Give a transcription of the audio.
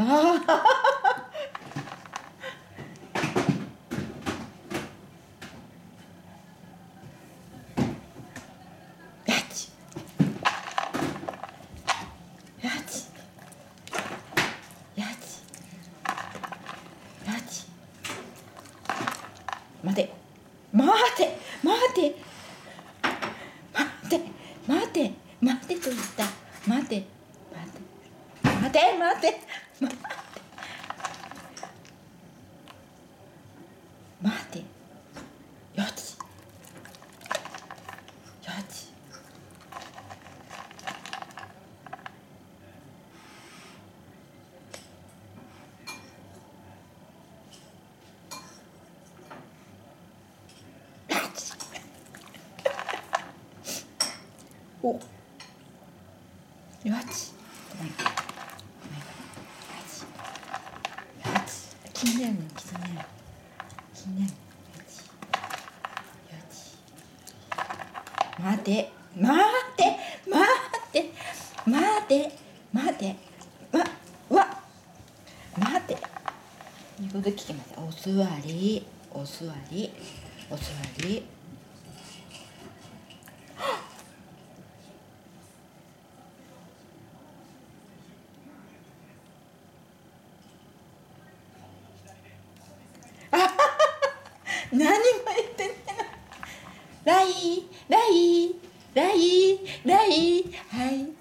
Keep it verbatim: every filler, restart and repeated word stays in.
あやちやちやちやち待て待て待て待て待て待てと言った待て待て待て待て待て待てよちよちおよちよち気になるの気になる気になるよちよち待て待て待て待て待てわわ待て言うこと聞きます。お座りお座りお座り何も言ってないの。ライライライライはい